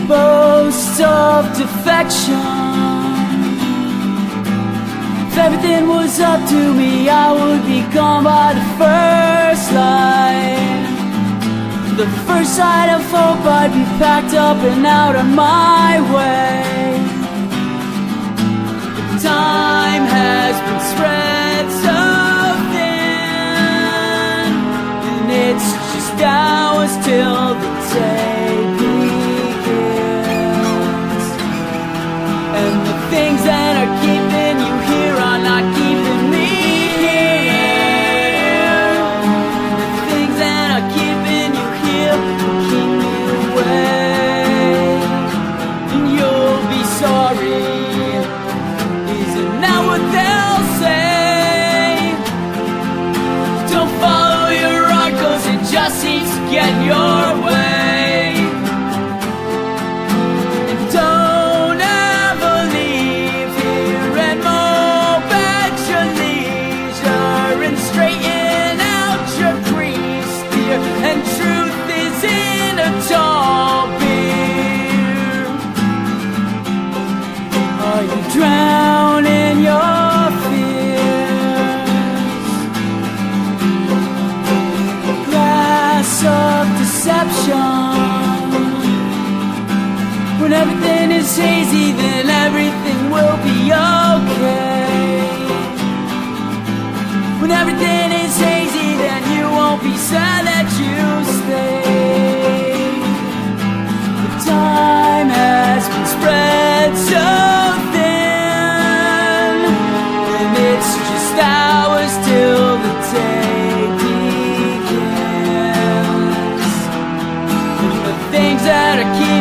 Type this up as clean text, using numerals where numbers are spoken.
boast of defection. If everything was up to me, I would be gone by the first light. The first sight of hope, I'd be packed up and out of my way. The time has been spread so thin, and it's just hours till the day begins. And the things that are keeping you here are not keeping me here. The things that are keeping you here will keep me away. And you'll be sorry, isn't that what they'll say? Don't follow your heart, 'cause it just seems to get your way. And don't ever leave here, and mope at your leisure, and straighten out your crease, dear. And truth is in a tall beer. Are you drowning your fears? Glass of deception. When everything is hazy, then everything will be okay. When everything is hazy, then you won't be sad that you stayed. The time has been spread so thin, and it's just hours till the day begins. And the things that are keeping